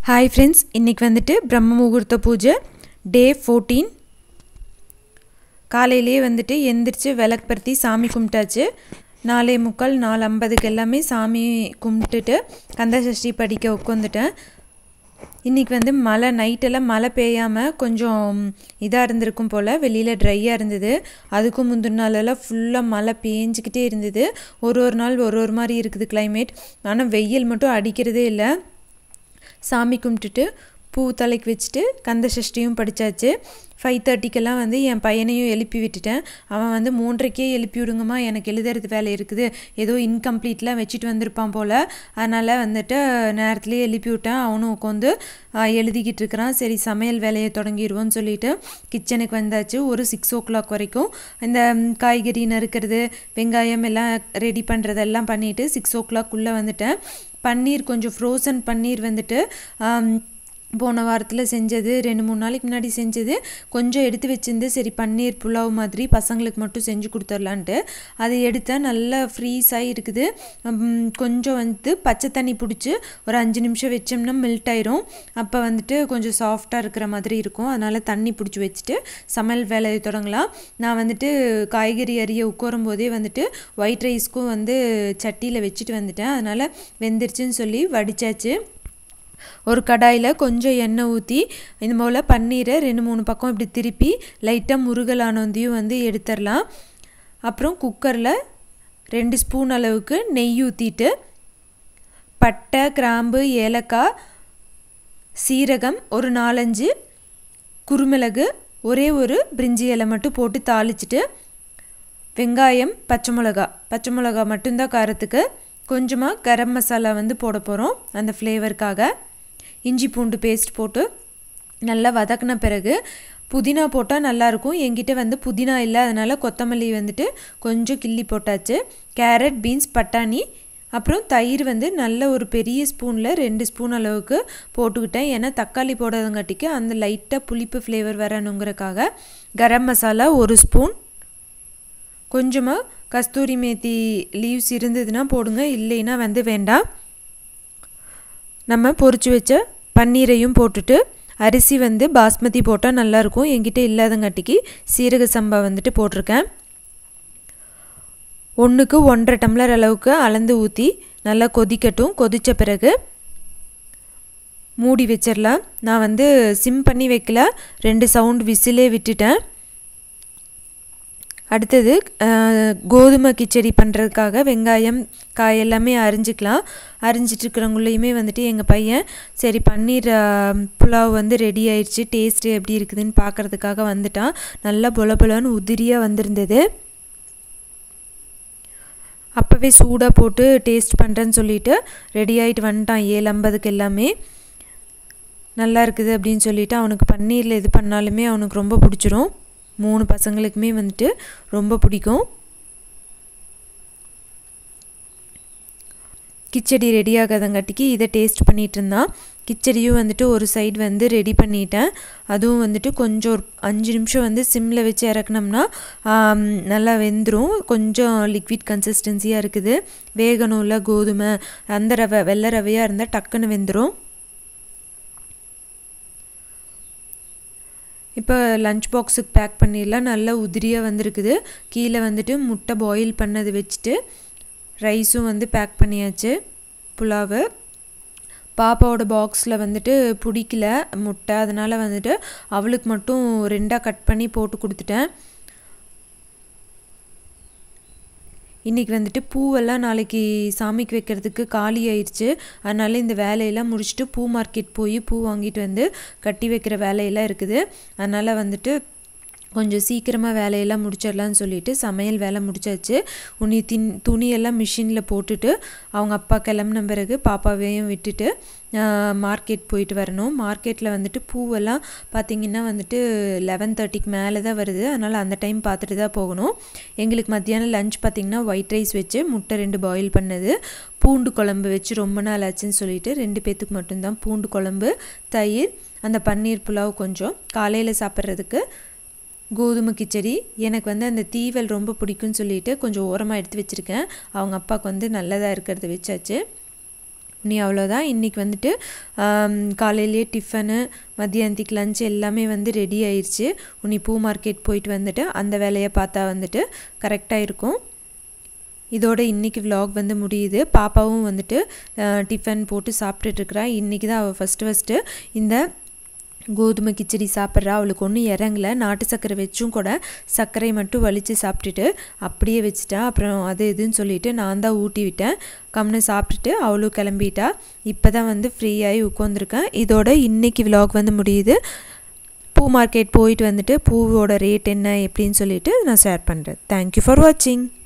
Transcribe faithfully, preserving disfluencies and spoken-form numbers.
Hi friends इन्नैक्कु वंदिट्टु ब्रह्म मुहूर्त पूजा day fourteen காலையிலே வந்துட்டு எந்திரிச்சு விளக்கு பர்த்தி சாமி கும்பிட்டாச்சு. நாலே முக்கால் நாலு ஐம்பதுக்கு எல்லாமே சாமி கும்பிட்டுட்டு கந்த சஷ்டி படிக்க உட்காந்துட்டேன். இன்றைக்கி வந்து மழை நைட்டெல்லாம் மழை பெய்யாமல் கொஞ்சம் இதாக இருந்திருக்கும் போல், வெளியில் ட்ரையாக இருந்தது. அதுக்கும் முந்தின நாளெல்லாம் ஃபுல்லாக மழை பேஞ்சிக்கிட்டே இருந்தது. ஒரு ஒரு நாள் ஒரு ஒரு மாதிரி இருக்குது கிளைமேட். ஆனால் வெயில் மட்டும் அடிக்கிறதே இல்லை. சாமி கும்பிட்டுட்டு பூ தலைக்கு வச்சுட்டு கந்த சஷ்டியும் படித்தாச்சு. ஃபைவ் தேர்ட்டிக்கெல்லாம் வந்து என் பையனையும் எழுப்பி விட்டுட்டேன். அவன் வந்து மூன்றரைக்கே எழுப்பி விடுங்கம்மா, எனக்கு எழுதுறது வேலை இருக்குது, ஏதோ இன்கம்ப்ளீட்லாம் வச்சுட்டு வந்திருப்பான் போல், அதனால் வந்துட்டு நேரத்துலேயே எழுப்பி விட்டேன். அவனும் உட்காந்து எழுதிக்கிட்டு இருக்கிறான். சரி சமையல் வேலையை தொடங்கிடுவோன்னு சொல்லிவிட்டு கிச்சனுக்கு வந்தாச்சு. ஒரு சிக்ஸ் ஓ கிளாக் வரைக்கும் இந்த காய்கறி நறுக்கிறது, வெங்காயம் எல்லாம் ரெடி பண்ணுறதெல்லாம் பண்ணிவிட்டு சிக்ஸ் ஓ கிளாக்குள்ளே வந்துட்டேன். பன்னீர் கொஞ்சம் ஃப்ரோசன் பன்னீர் வந்துட்டு போன வாரத்தில் செஞ்சது, ரெண்டு மூணு நாளைக்கு முன்னாடி செஞ்சது கொஞ்சம் எடுத்து வச்சுருந்து, சரி பன்னீர் புலாவ் மாதிரி பசங்களுக்கு மட்டும் செஞ்சு கொடுத்துர்லான்ட்டு அதை எடுத்தால் நல்லா ஃப்ரீஸ் ஆகி இருக்குது. கொஞ்சம் வந்து பச்சை தண்ணி பிடிச்சி ஒரு அஞ்சு நிமிஷம் வச்சோம்னா மெல்ட் ஆயிரும். அப்போ வந்துட்டு கொஞ்சம் சாஃப்டாக இருக்கிற மாதிரி இருக்கும். அதனால் தண்ணி பிடிச்சி வச்சுட்டு சமையல் வேலையை தொடங்கலாம். நான் வந்துட்டு காய்கறி அரிய உட்காரும் போதே வந்துட்டு ஒயிட் ரைஸ்க்கும் வந்து சட்டியில் வச்சுட்டு வந்துட்டேன். அதனால் வெந்துருச்சுன்னு சொல்லி வடித்தாச்சு. ஒரு கடாயில் கொஞ்சம் எண்ணெய் ஊற்றி இந்த போல் பன்னீரை ரெண்டு மூணு பக்கம் இப்படி திருப்பி லைட்டாக முருகலானோந்தையும் வந்து எடுத்துடலாம். அப்புறம் குக்கரில் ரெண்டு ஸ்பூன் அளவுக்கு நெய் ஊற்றிட்டு பட்டை, கிராம்பு, ஏலக்காய், சீரகம், ஒரு நாலஞ்சு குருமிளகு, ஒரே ஒரு பிரிஞ்சி இலை மட்டும் போட்டு தாளிச்சிட்டு வெங்காயம், பச்சை மிளகா பச்சை மிளகா மட்டும்தான் காரத்துக்கு, கொஞ்சமாக கரம் மசாலா வந்து போட போகிறோம் அந்த ஃப்ளேவருக்காக. இஞ்சி பூண்டு பேஸ்ட் போட்டு நல்லா வதக்கின பிறகு புதினா போட்டால் நல்லாயிருக்கும். என்கிட்ட வந்து புதினா இல்லை, அதனால் கொத்தமல்லி வந்துட்டு கொஞ்சம் கிள்ளி போட்டாச்சு. கேரட், பீன்ஸ், பட்டாணி, அப்புறம் தயிர் வந்து நல்ல ஒரு பெரிய ஸ்பூனில் ரெண்டு ஸ்பூன் அளவுக்கு போட்டுக்கிட்டேன். ஏன்னா தக்காளி போடாதங்காட்டிக்கு அந்த லைட்டாக புளிப்பு ஃப்ளேவர் வரணுங்கிறக்காக. கரம் மசாலா ஒரு ஸ்பூன், கொஞ்சமாக கஸ்தூரி மேத்தி லீவ்ஸ் இருந்ததுன்னா போடுங்க, இல்லைன்னா வந்து வேண்டாம். நம்ம பொரிச்சு வச்ச பன்னீரையும் போட்டுட்டு அரிசி வந்து பாஸ்மதி போட்டால் நல்லாயிருக்கும். என்கிட்ட இல்லாதங்காட்டிக்கு சீரக சம்பா வந்துட்டு போட்டிருக்கேன். ஒன்றுக்கு ஒன்றரை டம்ளர் அளவுக்கு அளந்து ஊற்றி நல்லா கொதிக்கட்டும். கொதித்த பிறகு மூடி வச்சிடலாம். நான் வந்து சிம் பண்ணி வைக்கல, ரெண்டு சவுண்ட் விசிலே விட்டுட்டேன். அடுத்தது கோதுமை கிச்சடி பண்ணுறதுக்காக வெங்காயம், காய் எல்லாமே அரிஞ்சிக்கலாம். அரிஞ்சிட்ருக்கிறவங்களையுமே வந்துட்டு எங்கள் பையன் சரி பன்னீர் புலாவ் வந்து ரெடி ஆயிடுச்சு, டேஸ்ட்டு எப்படி இருக்குதுன்னு பார்க்குறதுக்காக வந்துட்டான். நல்லா பொல பொலன்னு உதிரியாக வந்திருந்தது. அப்போவே சூடாக போட்டு டேஸ்ட் பண்ணுறேன்னு சொல்லிவிட்டு ரெடி ஆகிட்டு வந்துட்டான். ஏழு ஐம்பதுக்கு எல்லாமே நல்லா இருக்குது அப்படின்னு சொல்லிவிட்டு. அவனுக்கு பன்னீரில் எது பண்ணாலுமே அவனுக்கு ரொம்ப பிடிச்சிரும். மூணு பசங்களுக்குமே வந்துட்டு ரொம்ப பிடிக்கும். கிச்சடி ரெடி ஆகாதங்காட்டிக்கு இதை டேஸ்ட் பண்ணிகிட்டு இருந்தான். கிச்சடியும் வந்துட்டு ஒரு சைடு வந்து ரெடி பண்ணிட்டேன். அதுவும் வந்துட்டு கொஞ்சம் ஒரு அஞ்சு நிமிஷம் வந்து சிம்மில் வச்சு இறக்குனோம்னா நல்லா வெந்துடும். கொஞ்சம் லிக்விட் கன்சிஸ்டன்சியாக இருக்குது. வேகணும்ல கோதுமை, அந்த ரவை வெள்ளை ரவையாக இருந்தால் டக்குன்னு வெந்துடும். இப்போ லஞ்ச் பாக்ஸுக்கு பேக் பண்ணிடலாம். நல்லா உதிரியாக வந்திருக்குது. கீழே வந்துட்டு முட்டை பாயில் பண்ணது வச்சுட்டு ரைஸும் வந்து பேக் பண்ணியாச்சு. புலாவு பாப்பாவோட பாக்ஸில் வந்துட்டு பிடிக்கல முட்டை, அதனால் வந்துட்டு அவளுக்கு மட்டும் ரெண்டாக கட் பண்ணி போட்டு கொடுத்துட்டேன். இன்றைக்கி வந்துட்டு பூவெல்லாம் நாளைக்கு சாமிக்கு வைக்கிறதுக்கு காலி ஆயிடுச்சு. அதனால் இந்த வேலையெல்லாம் முடிச்சுட்டு பூ மார்க்கெட் போய் பூ வாங்கிட்டு வந்து கட்டி வைக்கிற வேலையெல்லாம் இருக்குது. அதனால் வந்துட்டு கொஞ்சம் சீக்கிரமாக வேலையெல்லாம் முடிச்சிடலான்னு சொல்லிவிட்டு சமையல் வேலை முடிச்சாச்சு. உனி தின் துணியெல்லாம் மிஷினில் போட்டுட்டு அவங்க அப்பா கிளம்புன பிறகு பாப்பாவையும் விட்டுட்டு மார்க்கெட் போயிட்டு வரணும். மார்க்கெட்டில் வந்துட்டு பூவெல்லாம் பார்த்திங்கன்னா வந்துட்டு லெவன் தேர்ட்டிக்கு மேலே தான் வருது. அதனால் அந்த டைம் பார்த்துட்டு தான் போகணும். எங்களுக்கு மத்தியானம் லஞ்ச் பார்த்திங்கன்னா ஒயிட் ரைஸ் வச்சு முட்டை ரெண்டு பாயில் பண்ணது, பூண்டு குழம்பு வச்சு ரொம்ப நாள் ஆச்சுன்னு சொல்லிட்டு ரெண்டு பேர்த்துக்கு மட்டும்தான் பூண்டு குழம்பு, தயிர், அந்த பன்னீர் புலாவ் கொஞ்சம். காலையில் சாப்பிட்றதுக்கு கோதுமை கிச்சடி. எனக்கு வந்து அந்த தீவல் ரொம்ப பிடிக்கும்னு சொல்லிட்டு கொஞ்சம் ஓரமாக எடுத்து வச்சுருக்கேன். அவங்க அப்பாவுக்கு வந்து நல்லதாக இருக்கிறத வச்சாச்சு. இனி அவ்வளோதான். இன்றைக்கி வந்துட்டு காலையிலேயே டிஃபனு மதியானத்துக்கு லஞ்ச் எல்லாமே வந்து ரெடி ஆயிடுச்சு. உனி பூ மார்க்கெட் போயிட்டு வந்துட்டு அந்த வேலையை பார்த்தா வந்துட்டு கரெக்டாக இருக்கும். இதோட இன்றைக்கி விலாக் வந்து முடியுது. பாப்பாவும் வந்துட்டு டிஃபன் போட்டு சாப்பிட்டுட்ருக்குறா. இன்றைக்கி தான் அவள் ஃபஸ்ட்டு ஃபஸ்ட்டு இந்த கோதுமை கிச்சடி சாப்பிட்றா. அவளுக்கு ஒன்றும் இறங்கலை. நாட்டு சர்க்கரை வச்சும் கூட சர்க்கரை மட்டும் வலித்து சாப்பிட்டுட்டு அப்படியே வச்சுட்டா. அப்புறம் அது இதுன்னு சொல்லிவிட்டு நான் தான் ஊட்டி விட்டேன். கம்னு சாப்பிட்டுட்டு அவளும் கிளம்பிட்டா. இப்போ தான் வந்து ஃப்ரீயாகி உட்காந்துருக்கேன். இதோட இன்றைக்கி விலாக் வந்து முடியுது. பூ மார்க்கெட் போயிட்டு வந்துட்டு பூவோட ரேட் என்ன எப்படின்னு சொல்லிவிட்டு நான் ஷேர் பண்ணுறேன். தேங்க்யூ ஃபார் வாட்சிங்.